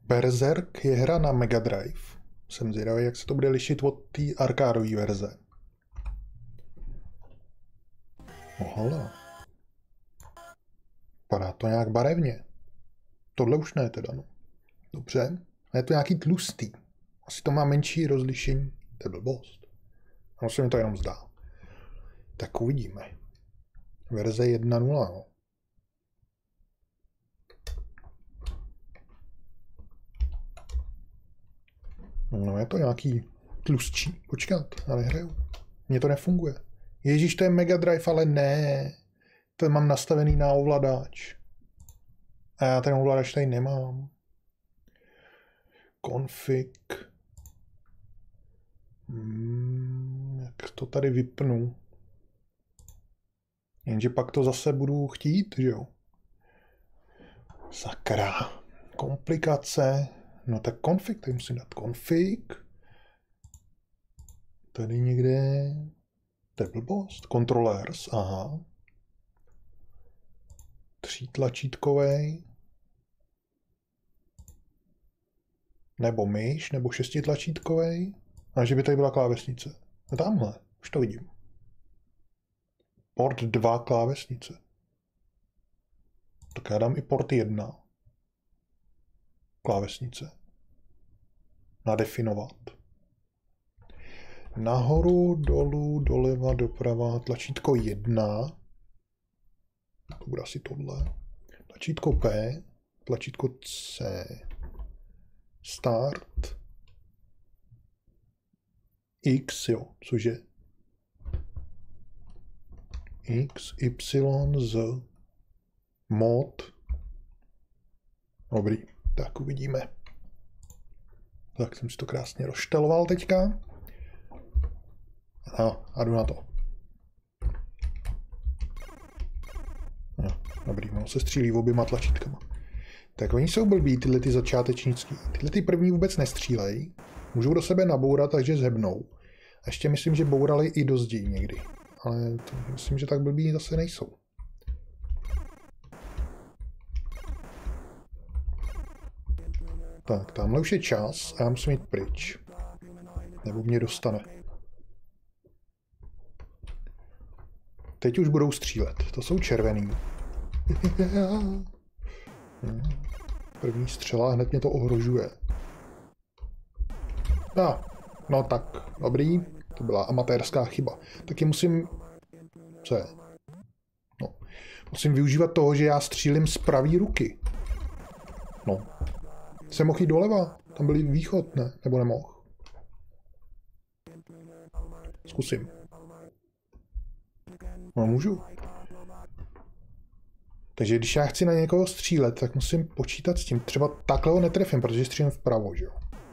Berserk je hra na Mega Drive. Jsem zvědavý, jak se to bude lišit od té arkádové verze. Ohala. Padá to nějak barevně. Tohle už ne teda, no. Dobře. A je to nějaký tlustý. Asi to má menší rozlišení. To je blbost. Ono se mi to jenom zdá. Tak uvidíme. Verze 1.0, no. No je to nějaký tlustší. Počkat, já nehraju. Mně to nefunguje. Ježíš, to je Mega Drive, ale ne. To mám nastavený na ovladač. A já ten ovladač tady nemám. Config. Jak to tady vypnu? Jenže pak to zase budu chtít, že jo? Sakra. Komplikace. No tak config, tady musím dát config. Tady někde... To je blbost. Controllers, aha. 3tlačítkovej. Nebo myš, nebo 6tlačítkovej. A že by tady byla klávesnice. No tamhle, už to vidím. Port 2 klávesnice. Tak já dám i port 1. Klávesnice. Nadefinovat. Nahoru, dolů, doleva, doprava. Tlačítko 1. To bude asi tohle. Tlačítko P. Tlačítko C. Start. X, jo, cože? X, Y, Z. Mod. Dobrý, tak uvidíme. Tak jsem si to krásně rozšteloval teďka. No, a jdu na to. No, dobrý, ono se střílí oběma tlačítkama. Tak oni jsou blbí, tyhle ty začátečnický. Tyhle ty první vůbec nestřílejí. Můžou do sebe nabourat, takže zhebnou. A ještě myslím, že bourali i do zdí někdy. Ale to myslím, že tak blbí zase nejsou. Tak, tamhle už je čas a já musím jít pryč. Nebo mě dostane. Teď už budou střílet. To jsou červený. První střela, hned mě to ohrožuje. No tak, dobrý. To byla amatérská chyba. Taky musím... Co je? No. Musím využívat toho, že já střílím z pravý ruky. No. Jsem mohl jít doleva. Tam byl východ, ne? Nebo nemohl? Zkusím. No, můžu. Takže když já chci na někoho střílet, tak musím počítat s tím. Třeba takhle ho netrefím, protože střílím vpravo, že jo?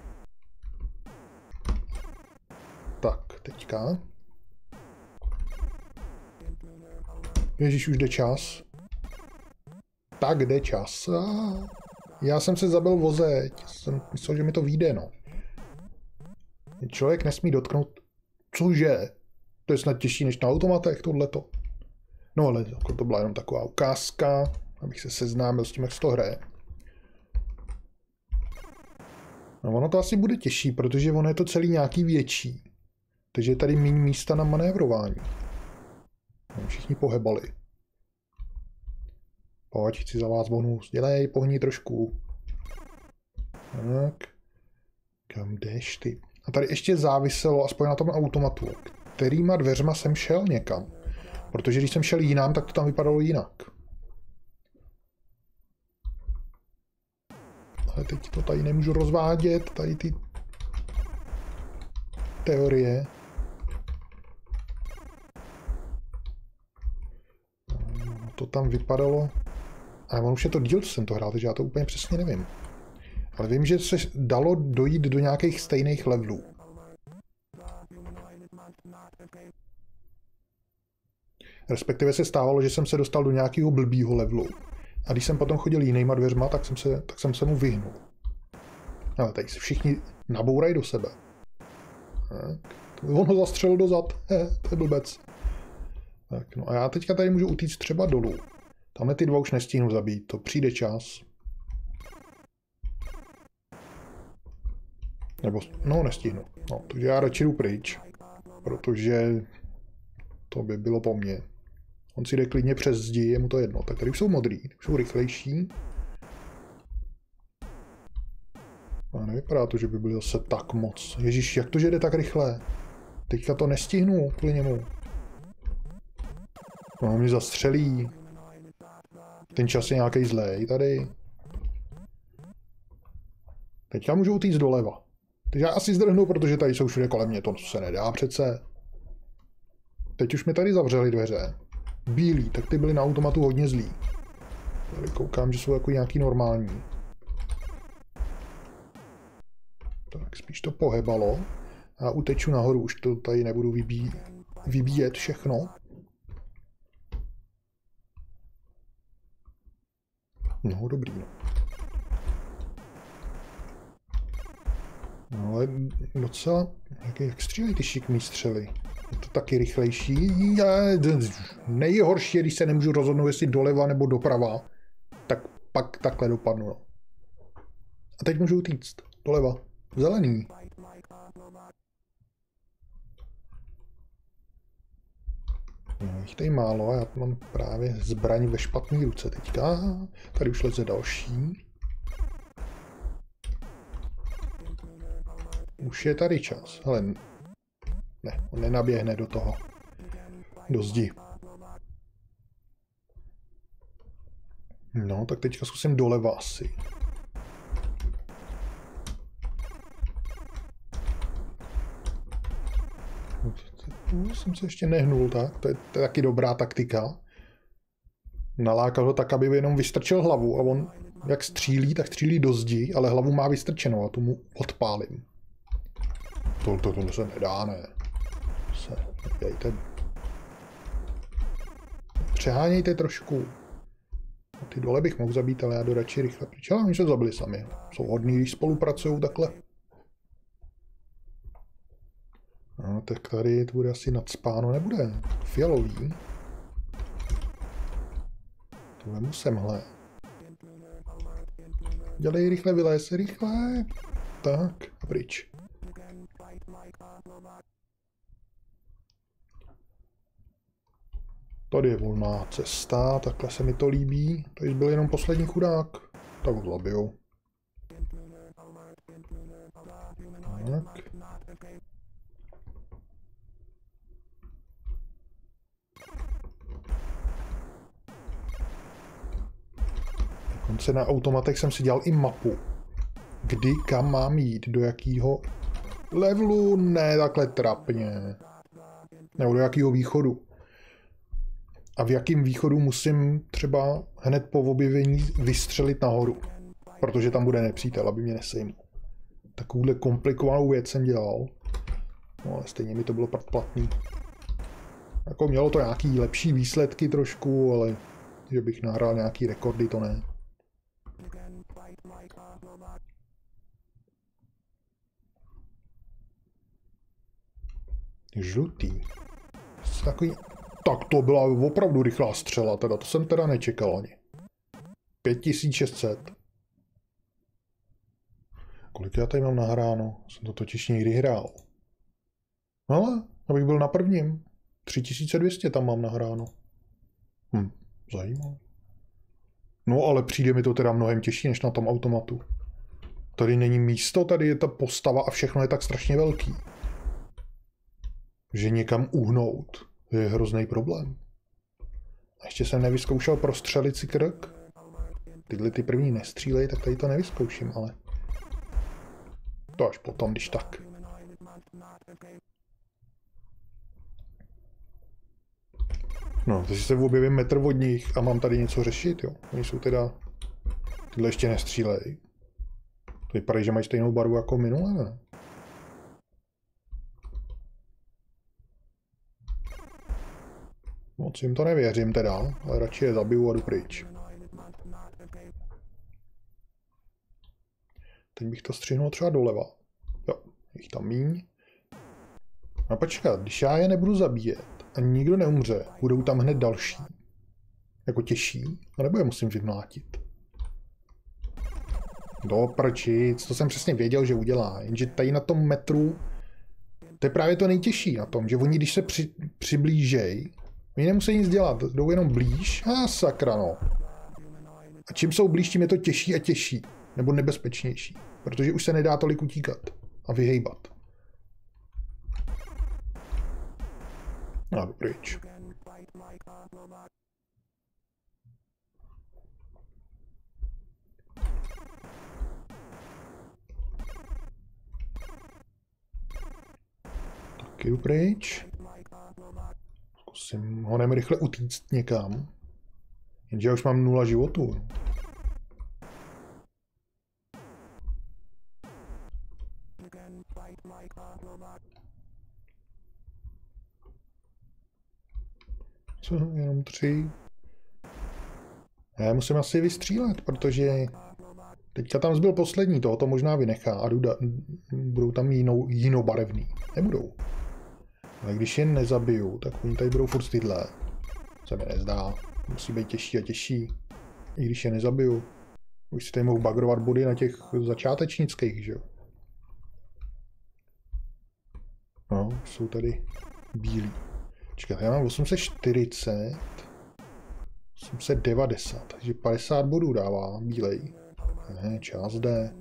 Tak, teďka. Ježíš, už jde čas. Tak jde čas. Já jsem se zabil vozeď. Jsem myslel, že mi to vyjde, no. Člověk nesmí dotknout... Cože? To je snad těžší než na automatech, tohleto. No ale to byla jenom taková ukázka, abych se seznámil s tím, jak se to hraje. No ono to asi bude těžší, protože ono je to celý nějaký větší. Takže je tady méně místa na manévrování. No, všichni pohebali. Pojď, chci za vás bonus. Dělej, pohni trošku. Tak. Kam jdeš ty? A tady ještě záviselo, aspoň na tom automatu, kterýma dveřma jsem šel někam. Protože když jsem šel jinam, tak to tam vypadalo jinak. Ale teď to tady nemůžu rozvádět, tady ty teorie. To tam vypadalo... Ale on už je to díl, co jsem to hrál, takže já to úplně přesně nevím. Ale vím, že se dalo dojít do nějakých stejných levelů. Respektive se stávalo, že jsem se dostal do nějakého blbýho levelu. A když jsem potom chodil jinýma dveřma, tak jsem se mu vyhnul. Ale tady se všichni nabourají do sebe. On ho zastřelil dozad. To je blbec. Tak, no a já teďka tady můžu utíct třeba dolů. Tamhle ty dva už nestíhnu zabít, to přijde čas. Nebo, no nestihnu. No, takže já radši jdu pryč. Protože to by bylo po mně. On si jde klidně přes zdi, je mu to jedno. Tak tady už jsou modrý, už jsou rychlejší. A nevypadá to, že by byly zase tak moc. Ježíš, jak to, že jde tak rychle? Teďka to nestihnu kvůli němu. No, mě zastřelí. Ten čas je nějaký zlej tady. Teďka můžu týct doleva. Takže já asi zdrhnu, protože tady jsou všude kolem mě. To se nedá přece. Teď už mi tady zavřeli dveře. Bílí, tak ty byly na automatu hodně zlí. Tady koukám, že jsou jako nějaký normální. Tak spíš to pohebalo. A uteču nahoru, už to tady nebudu vybíjet všechno. No, dobrý, no. No, ale docela... Jak střílejí ty šikmý střely? Je to taky rychlejší. Nejhorší je, když se nemůžu rozhodnout, jestli doleva nebo doprava. Tak pak takhle dopadnu, no. A teď můžu utíct. Doleva. Zelený. No, jich tady málo a já mám právě zbraň ve špatné ruce teďka. Tady už leze další. Už je tady čas, ale ne, on nenaběhne do toho. Do zdi. No, tak teďka zkusím doleva asi. Jsem se ještě nehnul, tak? To je taky dobrá taktika. Nalákal ho tak, aby jenom vystrčil hlavu a on jak střílí, tak střílí do zdi, ale hlavu má vystrčenou a tu mu odpálím. Tohle se nedá, ne. Se dejte. Přehánějte trošku. Ty dole bych mohl zabít, ale já jdu radši rychle pryč. Ale oni se zabili sami. Jsou hodní, když spolupracují takhle. No, tak tady to bude asi nadspáno, nebude. Fialový. To vemu semhle. Dělej rychle, vylez, rychle. Tak, a pryč. Tady je volná cesta, takhle se mi to líbí. Tady byl jenom poslední chudák. Tak ho zabiju. Tak. Dokonce na automatech jsem si dělal i mapu. Kdy, kam mám jít, do jakého levelu, ne takhle trapně. Nebo do jakého východu. A v jakém východu musím třeba hned po objevení vystřelit nahoru. Protože tam bude nepřítel, aby mě nesejmul. Takovouhle komplikovanou věc jsem dělal. No ale stejně mi to bylo platný. Jako mělo to nějaký lepší výsledky trošku, ale že bych nahrál nějaký rekordy, to ne. Žlutý. Takový... Tak to byla opravdu rychlá střela, teda to jsem teda nečekal ani. 5600. Kolik já tady mám nahráno? Jsem to totiž někdy hrál. Ale, abych byl na prvním. 3200 tam mám nahráno. Zajímavé. No ale přijde mi to teda mnohem těžší než na tom automatu. Tady není místo, tady je ta postava a všechno je tak strašně velký. Že někam uhnout je hrozný problém. A ještě jsem nevyzkoušel prostřelit si krk. Tyhle ty první nestřílej, tak tady to nevyzkouším, ale... To až potom, když tak. No, teď se objevím metr od nich a mám tady něco řešit, jo. Oni jsou teda... Tyhle ještě nestřílej. To vypadá, že mají stejnou barvu jako minule, ne? Moc jim to nevěřím teda, ale radši je zabiju a jdu pryč. Teď bych to střihnul třeba doleva. Jo, jich tam míň. A počkat, když já je nebudu zabíjet a nikdo neumře, budou tam hned další. Jako těžší, anebo je musím vymlátit. Do prčic, to jsem přesně věděl, že udělá. Jenže tady na tom metru, to je právě to nejtěžší na tom, že oni, když se přiblížej, oni nemusí nic dělat, jdou jenom blíž. Sakra, no. A čím jsou blíž, tím je to těžší a těžší. Nebo nebezpečnější. Protože už se nedá tolik utíkat a vyhejbat. A jdu pryč. Taky jdu pryč. Zkusím honem rychle utíct někam. Jenže já už mám 0 životů. Co? Jenom 3. Já musím asi vystřílet, protože teďka tam zbyl poslední, toho to možná vynechá a budou tam jinou barevný. Nebudou. Ale když je nezabiju, tak oni tady budou furt tyhle. Se mi nezdá. Musí být těžší a těžší. I když je nezabiju. Už si tady mohu bagrovat body na těch začátečnických, že jo. No, jsou tady bílí. Čekat, já mám 840. 890, takže 50 bodů dává bílej. Ne, čas jde.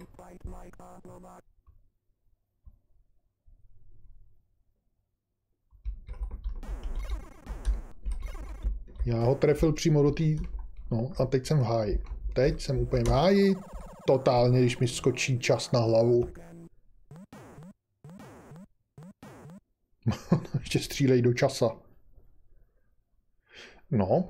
Já ho trefil přímo do té... No a teď jsem v háji. Teď jsem úplně v háji. Totálně, když mi skočí čas na hlavu. Ještě střílej do časa. No.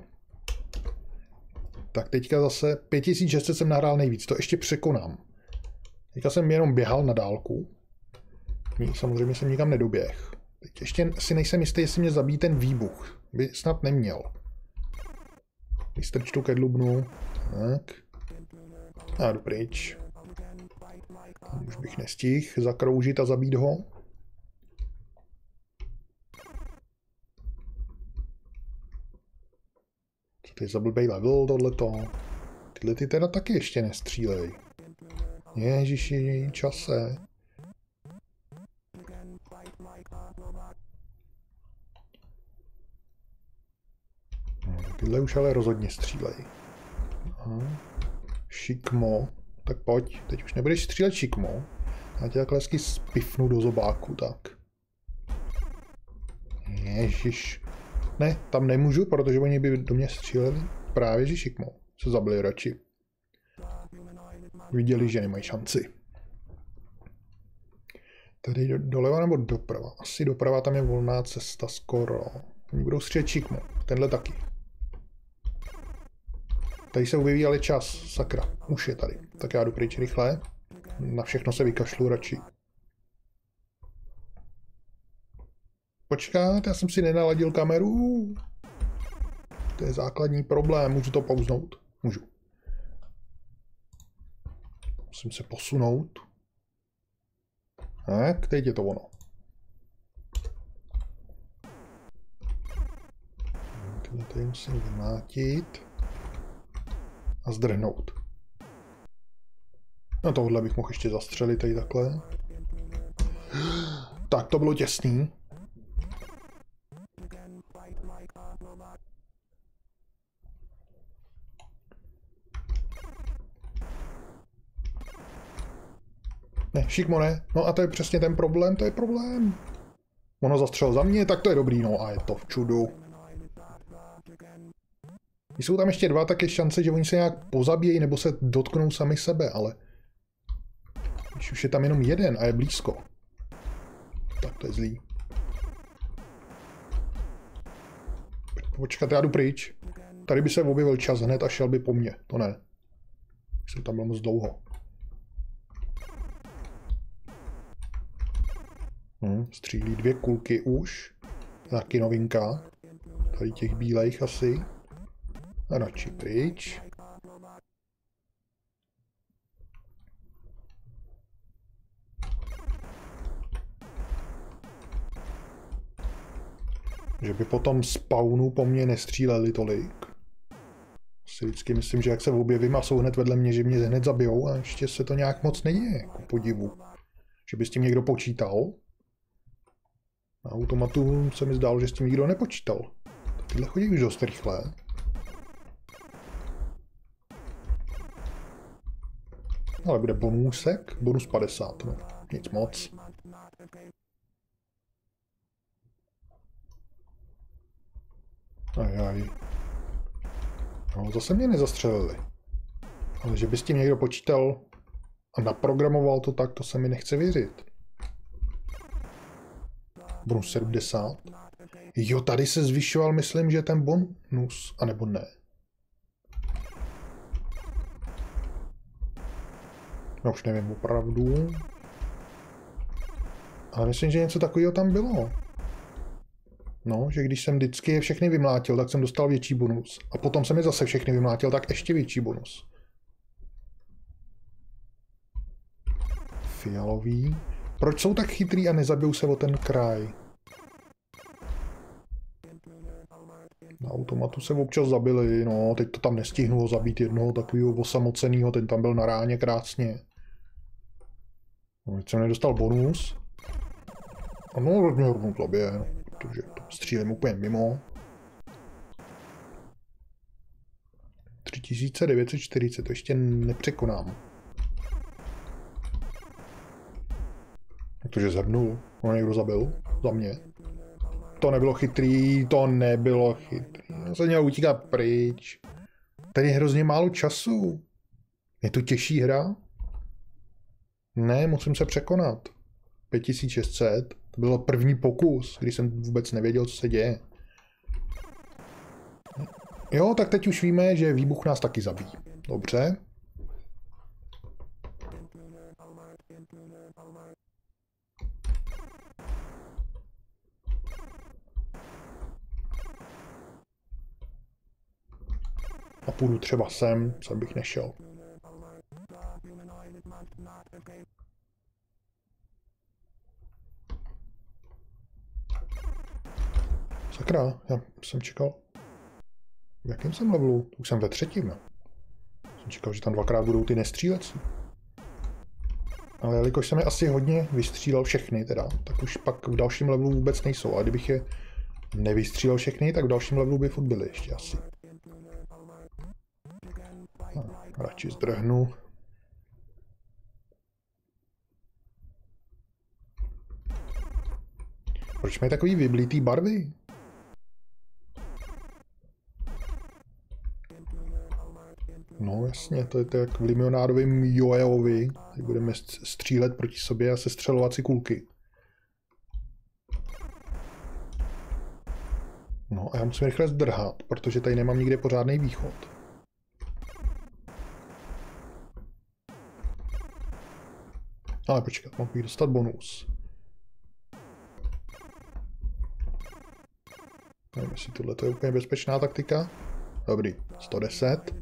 Tak teďka zase 5600 jsem nahrál nejvíc. To ještě překonám. Teďka jsem jenom běhal na dálku. Samozřejmě jsem nikam nedoběh. Teď ještě si nejsem jistý, jestli mě zabíjí ten výbuch. By snad neměl. Vystrčtu ke dlubnu. Tak. A jdu pryč. Už bych nestihl zakroužit a zabít ho. Co to je za blbej level tohleto? Tyhle ty teda taky ještě nestřílej. Ježiši, čase. Tyhle už ale rozhodně střílej. Aha. Šikmo. Tak pojď, teď už nebudeš střílet šikmo. Já tě takhle hezky spifnu do zobáku, tak. Ježiš. Ne, tam nemůžu, protože oni by do mě stříleli. Právě že šikmo. Se zabili radši. Viděli, že nemají šanci. Tady doleva nebo doprava? Asi doprava, tam je volná cesta skoro. Oni budou střílet šikmo. Tenhle taky. Tady se objeví ale čas, sakra, už je tady. Tak já jdu pryč rychle. Na všechno se vykašlu radši. Počkat, já jsem si nenaladil kameru. To je základní problém, můžu to pauznout? Můžu. Musím se posunout. Tak, teď je to ono. Tyhle tady musím vymátit. A zdrhnout. No tohle bych mohl ještě zastřelit tady takhle. Tak to bylo těsný. Ne, šikmo ne. No a to je přesně ten problém, to je problém. Ono zastřelil za mě, tak to je dobrý, no a je to v čudu. Když jsou tam ještě dva, tak je šance, že oni se nějak pozabíjejí nebo se dotknou sami sebe, ale když už je tam jenom jeden a je blízko, tak to je zlý. Počkat, já jdu pryč. Tady by se objevil čas hned a šel by po mně, to ne. Jsem tam byl moc dlouho. Střílí 2 kulky už. Taky novinka. Tady těch bílejch asi. A radši pryč. Že by potom spawnu po mně nestříleli tolik. Si vždycky myslím, že jak se objevím a jsou hned vedle mě, že mě hned zabijou a ještě se to nějak moc neděje, ku podivu. Že by s tím někdo počítal. Na automatu se mi zdálo, že s tím nikdo nepočítal. Tyhle chodí už dost rychle. Ale bude bonusek, bonus 50, no, nic moc. Ajaj. No, zase mě nezastřelili. Ale že by s tím někdo počítal a naprogramoval to tak, to se mi nechce věřit. Bonus 70. Jo, tady se zvyšoval, myslím, že ten bonus, anebo ne. No už nevím opravdu. Ale myslím, že něco takového tam bylo. No, že když jsem vždycky je všechny vymlátil, tak jsem dostal větší bonus. A potom jsem je zase všechny vymlátil, tak ještě větší bonus. Fialový. Proč jsou tak chytrý a nezabijou se o ten kraj? Na automatu se občas zabili, no, teď to tam nestihnu zabít jednoho takového osamocenýho, ten tam byl na ráně krásně. No, teď jsem nedostal bonus. Ano, mě rovnou zabije, protože to střílím úplně mimo. 3940, to ještě nepřekonám. Protože zhebnul, ono někdo zabil, za mě. To nebylo chytrý, to nebylo chytrý. Já jsem měl utíkat pryč. Tady je hrozně málo času. Je to těžší hra? Ne, musím se překonat. 5600, to byl první pokus, když jsem vůbec nevěděl, co se děje. Jo, tak teď už víme, že výbuch nás taky zabíjí. Dobře. A půjdu třeba sem bych nešel. Sakra, já jsem čekal. V jakém jsem levelu? Už jsem ve 3. No. Jsem čekal, že tam dvakrát budou ty nestřílecí. Ale jelikož jsem je asi hodně vystřílel všechny teda, tak už pak v dalším levelu vůbec nejsou. A kdybych je nevystřílel všechny, tak v dalším levelu by furt byly ještě asi. Radši zdrhnu. Proč mají takový vyblítý barvy? No jasně, to je to jak v Limionádovém Joeovi, kdy budeme střílet proti sobě a sestřelovat si kulky. No a já musím rychle zdrhat, protože tady nemám nikde pořádný východ. Ale počkat, mohu bych dostat bonus. Nevím, jestli tohle je úplně bezpečná taktika. Dobrý, 110.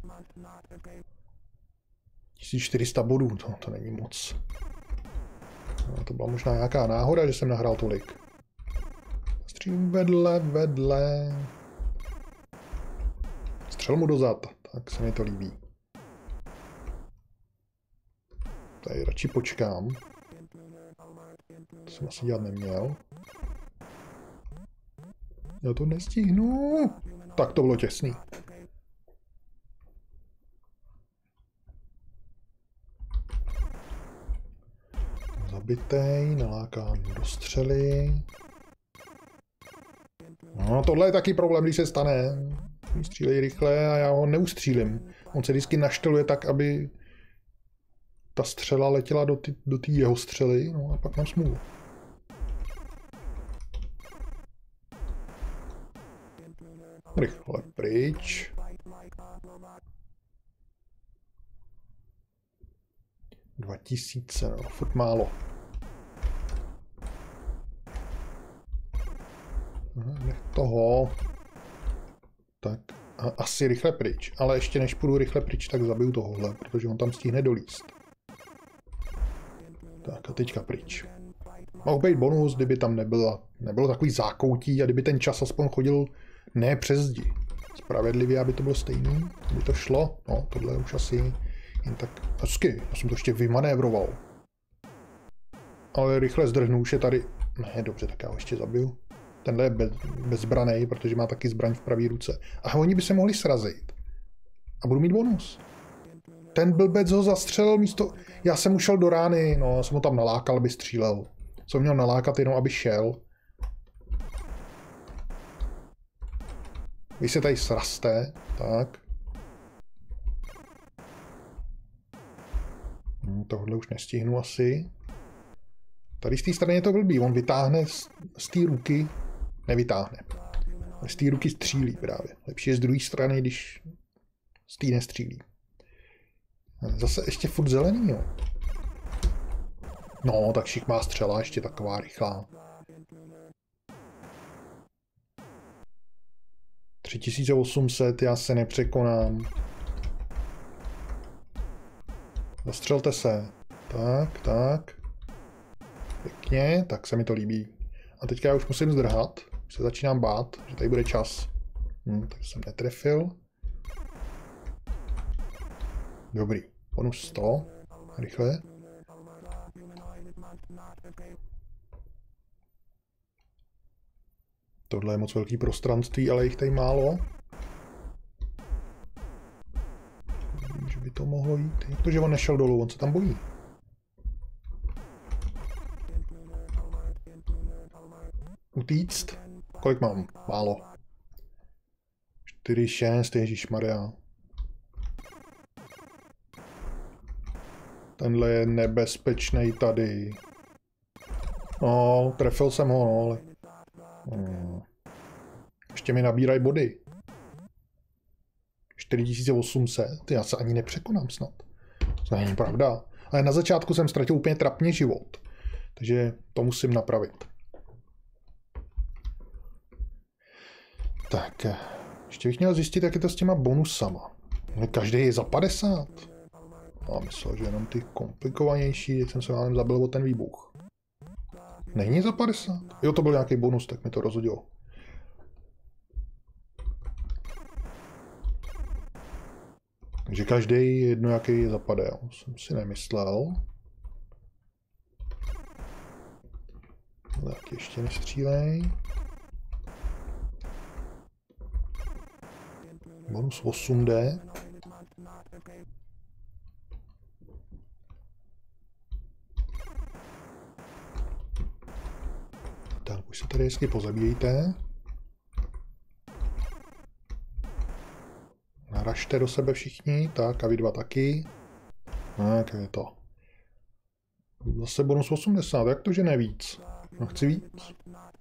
1400 bodů, to není moc. No, to byla možná nějaká náhoda, že jsem nahrál tolik. Střílím vedle. Střel mu dozad, tak se mi to líbí. Tady radši počkám. To jsem asi dělat neměl. Já to nestihnu. Tak to bylo těsný. Zabitej, nalákám do střely. No, tohle je taky problém, když se stane. Střílej rychle a já ho neustřílím. On se vždycky našteluje tak, aby ta střela letěla do té jeho střely, no a pak mám smůlu. Rychle pryč. $2000, no, furt málo. Nech toho. Tak a asi rychle pryč, ale ještě než půjdu rychle pryč, tak zabiju tohohle, protože on tam stihne dolíst. Tak a teďka pryč. Mohl být bonus, kdyby tam nebylo takový zákoutí a kdyby ten čas aspoň chodil ne přes zdi. Spravedlivě, aby to bylo stejný. Aby to šlo. No, tohle už asi jen tak... Hezky, já jsem to ještě vymanévroval. Ale rychle zdrhnu, už je tady... Ne, dobře, tak já ho ještě zabiju. Tenhle je bezbranej, protože má taky zbraň v pravé ruce. A oni by se mohli srazit. A budu mít bonus. Ten blbec ho zastřelil místo... Já jsem ušel do rány, no, já jsem ho tam nalákal, aby střílel. Jsem měl nalákat jenom, aby šel. Vy se tady sraste, tak. Tohle už nestihnu asi. Tady z té strany je to blbý, on vytáhne z té ruky, nevytáhne. Z té ruky střílí právě. Lepší je z druhé strany, když z té nestřílí. Zase ještě furt zelený, jo. No, tak šikmá střela, ještě taková rychlá. 3800, já se nepřekonám. Zastřelte se. Tak, tak. Pěkně, tak se mi to líbí. A teďka já už musím zdrhat. Už se začínám bát, že tady bude čas. Tak jsem netrefil. Dobrý. Bonus 100. Rychle. Tohle je moc velký prostranství, ale jich tady málo. Že by to mohlo jít. Jak to, že on nešel dolů? On se tam bojí. Utíct? Kolik mám? Málo. 4, 6, ježišmarja. Tenhle je nebezpečný tady. No, trefil jsem ho, no, ale... Ještě mi nabírají body. 4800, já se ani nepřekonám snad. To není pravda. Ale na začátku jsem ztratil úplně trapně život. Takže to musím napravit. Tak, ještě bych měl zjistit, jak je to s těma bonusama. Každý je za 50. A myslel, že jenom ty komplikovanější, jak jsem se málem zabil o ten výbuch. Není za 50? Jo, to byl nějaký bonus, tak mi to rozhodilo. Takže každý jedno, jaký zapade, jo. Jsem si nemyslel. Tak ještě nestřílej. Bonus 8D. Tak, už se tady hezky pozabíjejte. Naražte do sebe všichni, tak a vy dva taky. Tak je to. Zase bonus 80, jak to, že ne víc? No chci víc.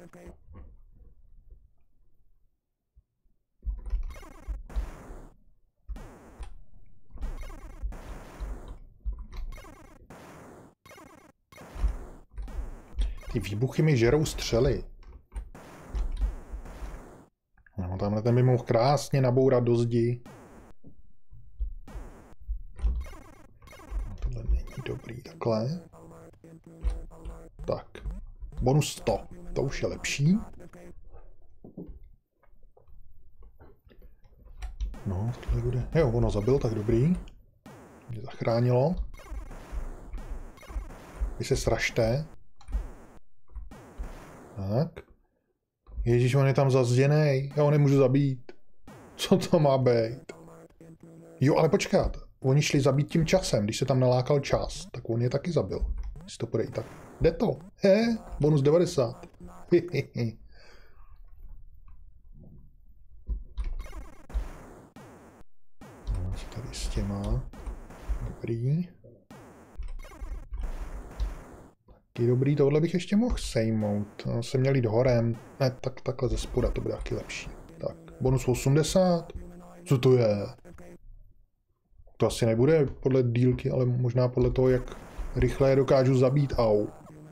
Ty výbuchy mi žerou střely. No, tamhle ten by mohl krásně nabourat do zdi. No, tohle není dobrý takhle. Tak. Bonus 100. To už je lepší. No, tohle bude... Jo, ono zabil, tak dobrý. Mě zachránilo. Vy se sražte. Tak. Ježíš, on je tam zazděnej. Já ho nemůžu zabít. Co to má být? Jo, ale počkat. Oni šli zabít tím časem. Když se tam nalákal čas, tak on je taky zabil. Jestli to půjde i tak. Jde to. Bonus 90. No, co tady s těma? Dobrý. Dobrý, tohle bych ještě mohl sejmout. No, jsem měl jít horem. Ne, tak takhle ze spoda, to bude taky lepší. Tak, bonus 80. Co to je? To asi nebude podle dílky, ale možná podle toho, jak rychle je dokážu zabít. Au.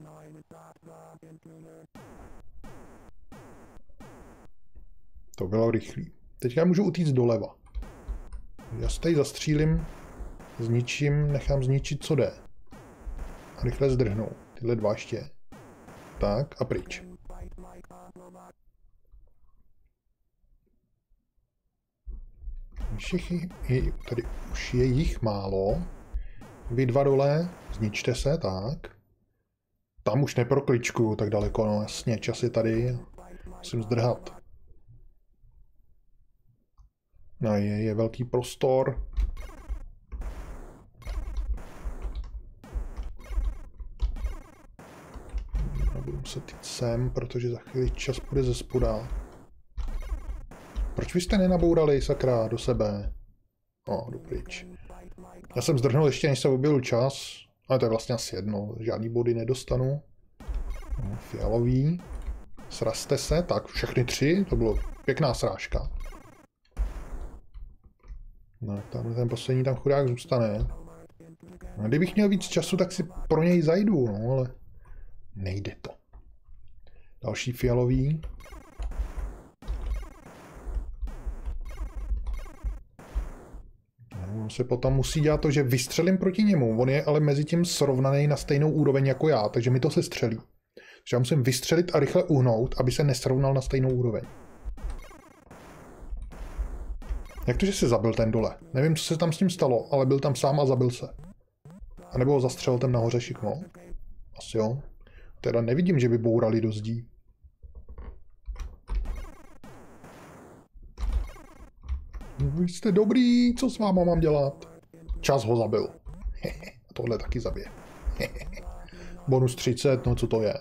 To bylo rychlý. Teďka můžu utíct doleva. Já se tady zastřílím, zničím, nechám zničit, co jde. A rychle zdrhnu. Tyhle dva ještě. Tak, a pryč. Tady už je jich málo. Vy dva dole, zničte se, tak. Tam už neprokličkuju tak daleko, no jasně, čas je tady. Musím zdrhat. No je velký prostor. Budu muset jít sem, protože za chvíli čas půjde ze spoda. Proč vy jste nenabourali, sakra, do sebe? Jdu pryč. Já jsem zdrhnul ještě, než se objevil čas. Ale to je vlastně asi jedno, žádný body nedostanu. Fialový. Srazte se, tak všechny 3, to bylo pěkná srážka. No, tam ten poslední tam chudák zůstane. A kdybych měl víc času, tak si pro něj zajdu, no, ale nejde to. Další fialový. On se potom musí dělat to, že vystřelím proti němu. On je ale mezi tím srovnaný na stejnou úroveň jako já, takže mi to se střelí. Takže já musím vystřelit a rychle uhnout, aby se nesrovnal na stejnou úroveň. Jak to, že se zabil ten dole? Nevím, co se tam s ním stalo, ale byl tam sám a zabil se. A nebo ho zastřelil ten nahoře šikmo? Asi jo. Teda nevidím, že by bourali do zdí. Vy jste dobrý, co s váma mám dělat? Čas ho zabil. A tohle taky zabije. Bonus 30, no co to je?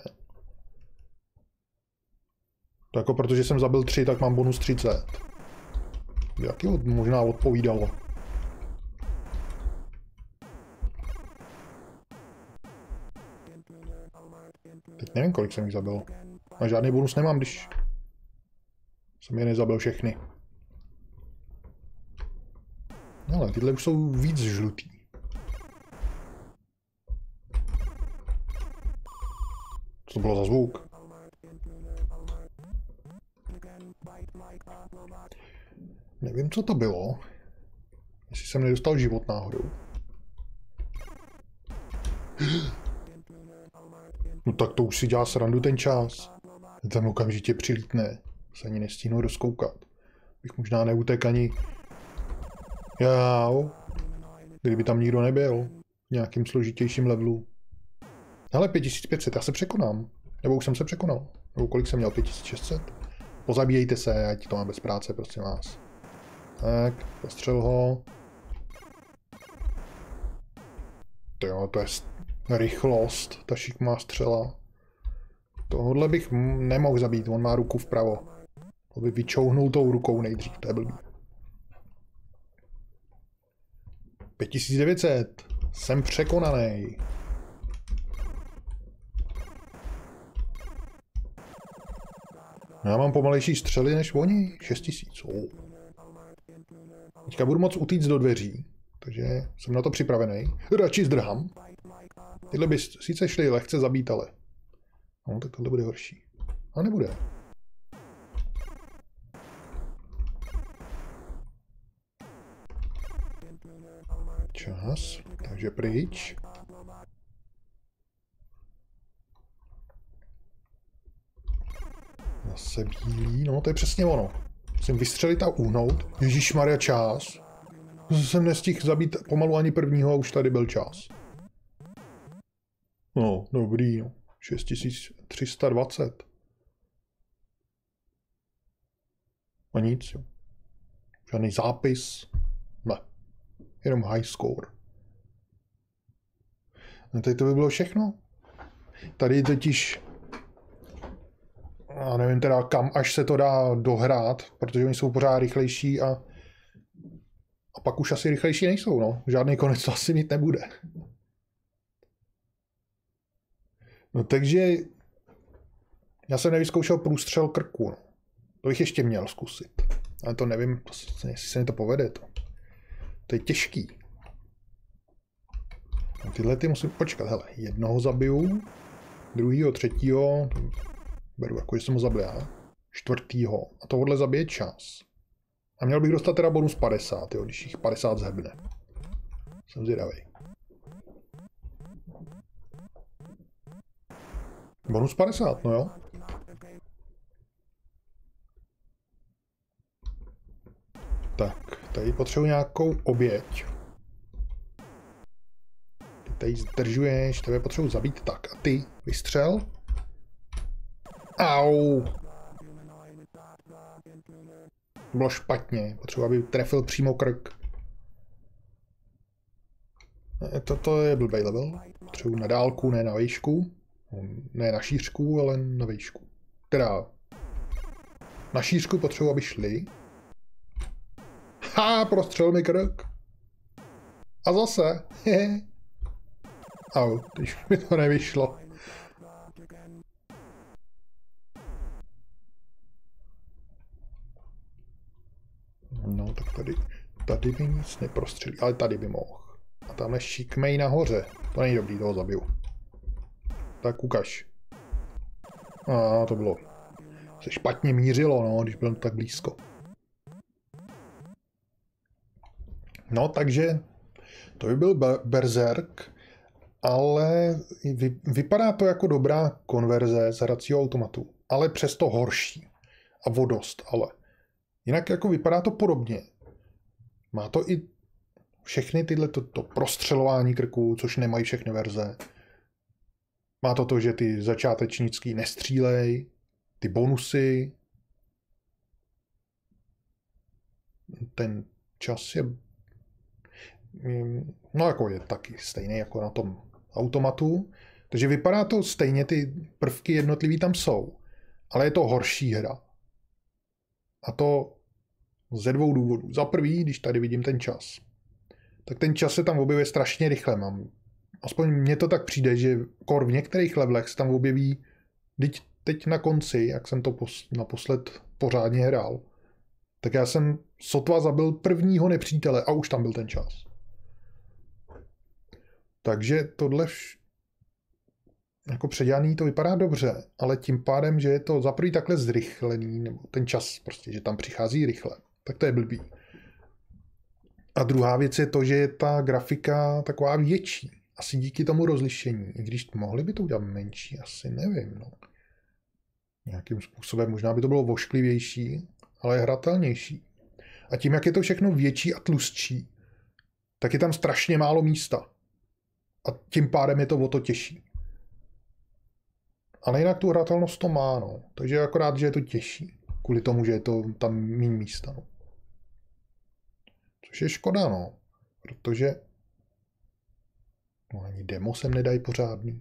To jako protože jsem zabil 3, tak mám bonus 30. Jaký možná odpovídalo. Teď nevím, kolik jsem jich zabil. A žádný bonus nemám, když jsem je nezabil všechny. Ale tyhle už jsou víc žlutý. Co to bylo za zvuk? Nevím, co to bylo. Jestli jsem nedostal život náhodou. No tak to už si dělá srandu ten čas. Tam okamžitě přilítne. Se ani nestíhnu rozkoukat. Bych možná neutek ani... Jau. Kdyby tam nikdo nebyl. V nějakým složitějším levelu. Hele, 5500, já se překonám. Nebo už jsem se překonal. Nebo kolik jsem měl, 5600? Pozabíjejte se, ať to mám bez práce, prosím vás. Tak, postřel ho. Jo, to je rychlost, ta šikmá střela. Tohle bych nemohl zabít, on má ruku vpravo. To by vyčouhnul tou rukou nejdřív, to je blbý. 5900, jsem překonaný. Já mám pomalejší střely než oni, 6000. Teďka budu moc utíct do dveří, takže jsem na to připravený. Radši zdrhám. Tyhle by sice šly lehce zabít, ale... No, tak tohle bude horší. A nebude. Čas, takže pryč. Zase bílý, no to je přesně ono. Musím vystřelit a uhnout. Ježišmarja, čas. Jsem nestihl zabít pomalu ani prvního a už tady byl čas. No, dobrý, no. 6320. A nic, jo. Žádný zápis. Ne. Jenom high score. No tady to by bylo všechno. Tady totiž... Já nevím teda kam až se to dá dohrát, protože oni jsou pořád rychlejší a pak už asi rychlejší nejsou, no. Žádný konec to asi mít nebude. No takže já jsem nevyzkoušel průstřel krku, no. To bych ještě měl zkusit. Ale to nevím, jestli se mi to povede. To je těžký. No tyhle ty musím počkat, hele, jednoho zabiju, druhýho, třetího, beru jako, že jsem ho zabil já, čtvrtýho a tohle zabije čas. A měl bych dostat teda bonus 50, jo, když jich 50 zhebne. Jsem zvědavý. Bonus 50, no jo. Tak, tady potřebuji nějakou oběť. Ty tady zdržuješ, tebe potřebuji zabít tak. A ty, vystřel. Au. To bylo špatně, potřebuji, aby trefil přímo krk. To je blbej level. Potřebuji na dálku, ne na výšku. Ne na šířku, ale na výšku. Teda na šířku potřebuji, aby šli. Ha, prostřel mi krk. A zase. Au, když mi to nevyšlo. No, tak tady by nic neprostřelí, ale tady by mohl. A tamhle šikmej nahoře. To není dobrý, toho zabiju. Tak ukaž. A to bylo. Se špatně mířilo, no, když byl tak blízko. No, takže to by byl Berserk, ale vypadá to jako dobrá konverze z hracího automatu, ale přesto horší. A vodost, ale. Jinak jako vypadá to podobně. Má to i všechny tyhle to prostřelování krků, což nemají všechny verze. Má to, že ty začátečnický nestřílej, ty bonusy. Ten čas je no jako je taky stejný jako na tom automatu. Takže vypadá to stejně, ty prvky jednotlivý tam jsou. Ale je to horší hra. A to ze dvou důvodů. Za prvý, když tady vidím ten čas. Tak ten čas se tam objevuje strašně rychle. Aspoň mně to tak přijde, že kor v některých levelech se tam objeví teď na konci, jak jsem to naposled pořádně hrál, tak já jsem sotva zabil prvního nepřítele a už tam byl ten čas. Takže tohle jako předělaný to vypadá dobře, ale tím pádem, že je to za prvý takhle zrychlený, nebo ten čas prostě, že tam přichází rychle, tak to je blbý. A druhá věc je to, že je ta grafika taková větší. Asi díky tomu rozlišení. I když mohli by to udělat menší, asi nevím. No. Nějakým způsobem možná by to bylo vošklivější, ale hratelnější. A tím, jak je to všechno větší a tlustší, tak je tam strašně málo místa. A tím pádem je to o to těžší. Ale jinak tu hratelnost to má, no. Takže akorát, že je to těžší. Kvůli tomu, že je to tam méně místa, no. Což je škoda, no. Protože no, ani demo sem nedají pořádný.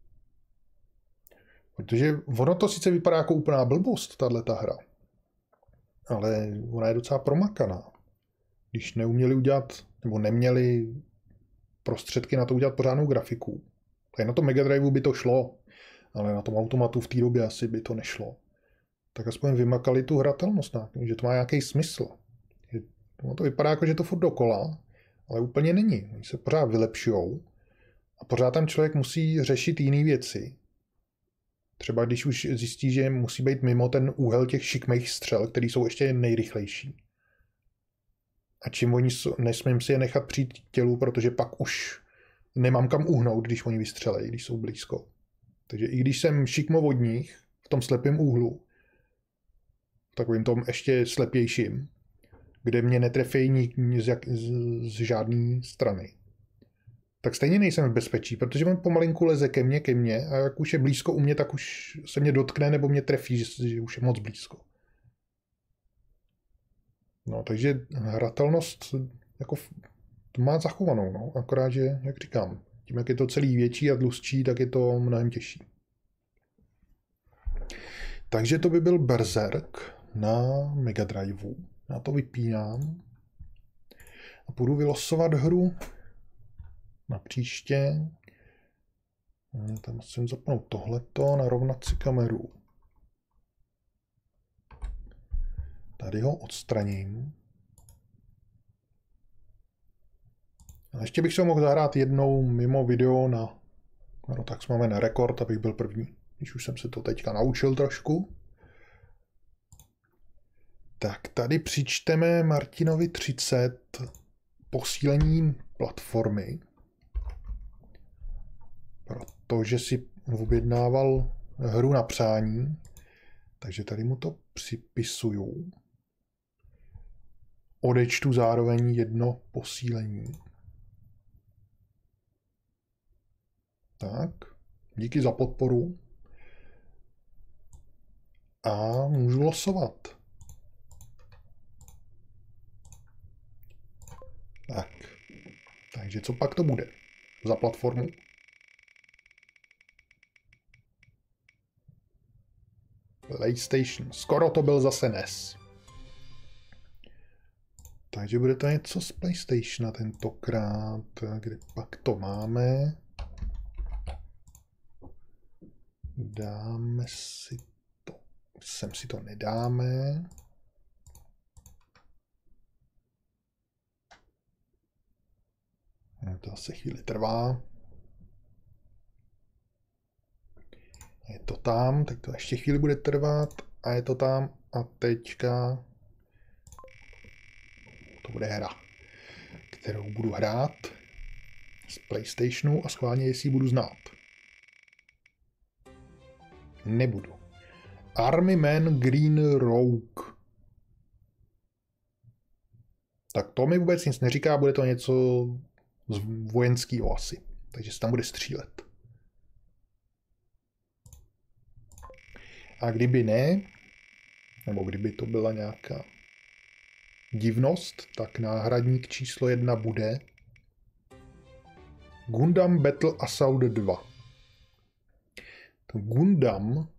Protože ono to sice vypadá jako úplná blbost, tato hra. Ale ona je docela promakaná. Když neuměli udělat, nebo neměli prostředky na to udělat pořádnou grafiku. Tak na tom Mega Driveu by to šlo, ale na tom automatu v té době asi by to nešlo. Tak aspoň vymakali tu hratelnost, že to má nějaký smysl. No to vypadá jako, že to furt dokola, ale úplně není. Oni se pořád vylepšujou a pořád tam člověk musí řešit jiné věci. Třeba když už zjistí, že musí být mimo ten úhel těch šikmých střel, který jsou ještě nejrychlejší. A čím oni nesmím si je nechat přijít k tělu, protože pak už nemám kam uhnout, když oni vystřelejí, když jsou blízko. Takže i když jsem šikmo od nich v tom slepém úhlu, v takovým tom ještě slepějším, kde mě netrefí z žádné strany, tak stejně nejsem v bezpečí, protože on pomalinku leze ke mně a jak už je blízko u mě, tak už se mě dotkne nebo mě trefí, že už je moc blízko. No, takže hratelnost jako to má zachovanou, no, akorát, že, jak říkám, tím, jak je to celý větší a tlustší, tak je to mnohem těžší. Takže to by byl Berserk na Mega Driveu. Já to vypínám a půjdu vylosovat hru na příště. Tam musím zapnout tohleto, narovnat si kameru. Tady ho odstraním. A ještě bych se mohl zahrát jednou mimo video no tak máme na rekord, abych byl první. Když už jsem se to teďka naučil trošku. Tak tady přičteme Martinovi 30 posílení platformy. Protože si objednával hru na přání. Takže tady mu to připisuju. odečtu zároveň jedno posílení. Tak, díky za podporu. A můžu losovat. Tak. Takže co pak to bude za platformu? PlayStation. Skoro to byl zase NES. Takže bude to něco z PlayStationa tentokrát. Kde pak to máme? Dáme si to. Sem si to nedáme. To zase chvíli trvá. Je to tam, tak to ještě chvíli bude trvat a je to tam a teďka to bude hra, kterou budu hrát z PlayStationu a schválně jestli ji budu znát. Nebudu. Army Man Green Rogue. Tak to mi vůbec nic neříká, bude to něco z vojenského asi. Takže se tam bude střílet. A kdyby ne, nebo kdyby to byla nějaká divnost, tak náhradník číslo 1 bude Gundam Battle Assault 2. To Gundam,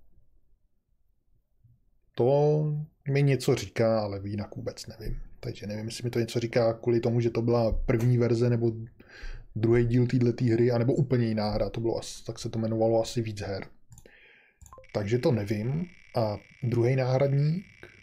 to mi něco říká, ale jinak vůbec nevím. Takže nevím, jestli mi to něco říká kvůli tomu, že to byla první verze nebo druhý díl této hry, anebo úplně jiná hra. To bylo, tak se to jmenovalo asi víc her. Takže to nevím. A druhý náhradník.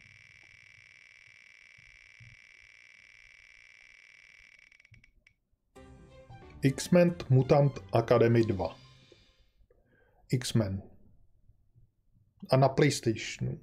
X-Men Mutant Academy 2. X-Men. A na PlayStationu.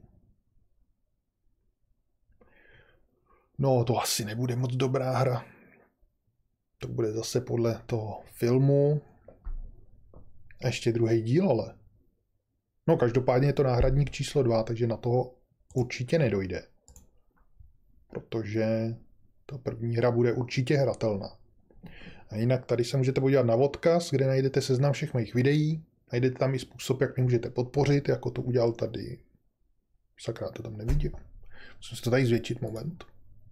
No, to asi nebude moc dobrá hra. To bude zase podle toho filmu. A ještě druhý díl, ale. No, každopádně je to náhradník číslo 2, takže na toho určitě nedojde. Protože ta první hra bude určitě hratelná. A jinak tady se můžete podívat na odkaz, kde najdete seznam všech mých videí. Najdete tam i způsob, jak mě můžete podpořit, jako to udělal tady. Sakra, to tam nevidím. Musím si to tady zvětšit, moment.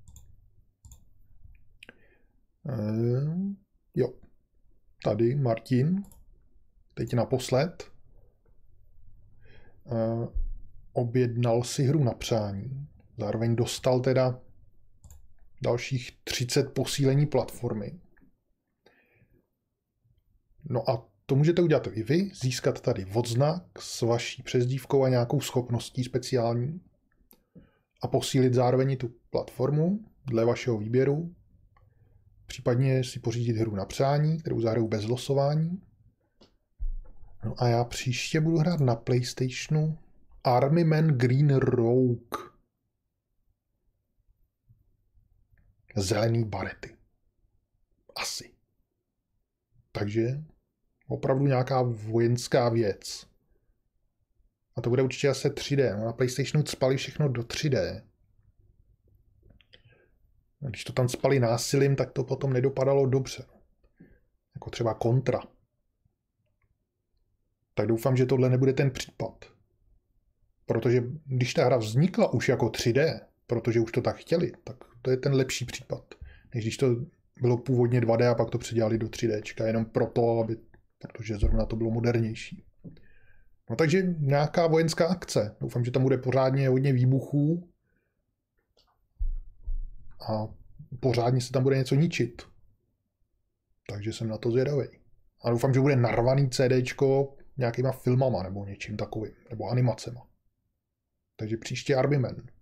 Jo. Tady Martin. Teď naposled. Objednal si hru na přání. Zároveň dostal teda dalších 30 posílení platformy. No a to můžete udělat i vy, získat tady odznak s vaší přezdívkou a nějakou schopností speciální a posílit zároveň tu platformu dle vašeho výběru. Případně si pořídit hru na přání, kterou zahraju bez losování. No a já příště budu hrát na PlayStationu Army Man Green Rogue. Zelený barety. Asi. Takže opravdu nějaká vojenská věc. A to bude určitě asi 3D. No, na PlayStationu cpali všechno do 3D. A když to tam cpali násilím, tak to potom nedopadalo dobře. Jako třeba Contra. Tak doufám, že tohle nebude ten případ. Protože když ta hra vznikla už jako 3D, protože už to tak chtěli, tak to je ten lepší případ. Než když to bylo původně 2D a pak to předělali do 3D, jenom proto, protože zrovna to bylo modernější. No takže nějaká vojenská akce. Doufám, že tam bude pořádně hodně výbuchů a pořádně se tam bude něco ničit. Takže jsem na to zvědavý. A doufám, že bude narvaný CDčko nějakýma filmama nebo něčím takovým, nebo animacema. Takže příště Army Man.